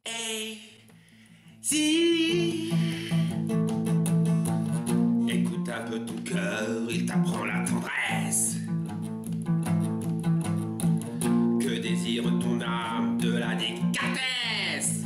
Hey, si écoute un peu ton cœur, il t'apprend la tendresse. Que désire ton âme de la délicatesse.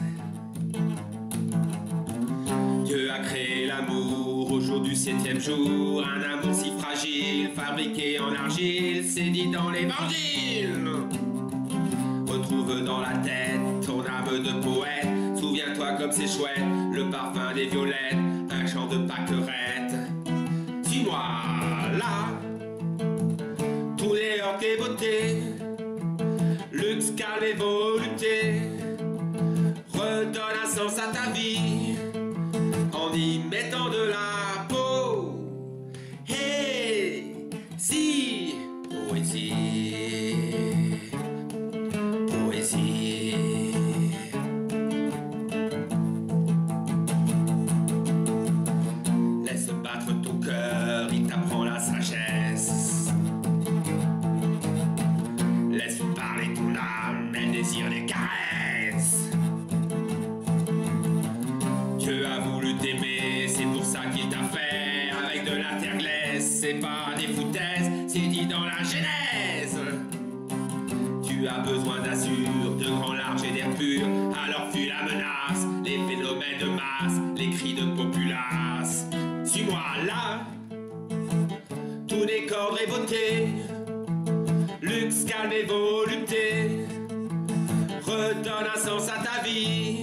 Dieu a créé l'amour au jour du 7e jour. Un amour si fragile, fabriqué en argile, c'est dit dans l'évangile. Retrouve dans la tête ton âme de poète. Souviens-toi comme c'est chouette, le parfum des violettes, un chant de pâquerette. Suis-moi là, tous les heures tes beautés, luxe, calme et volupté. Redonne un sens à ta vie en y mettant de la peau. Hey, si, poésie. Laisse battre ton cœur, il t'apprend la sagesse. Laisse parler ton âme, elle désire des caresses. Dieu a voulu t'aimer, c'est pour ça qu'il t'a fait avec de la terre glaise. C'est pas des foutaises, c'est dit dans la Genèse. Tu as besoin d'azur, de grands larges et d'air pur. Alors fuis la menace, les phénomènes de masse, les cris de populace. Suis-moi là, tout n'est qu'ordre et beauté, luxe, calme et volupté. Redonne un sens à ta vie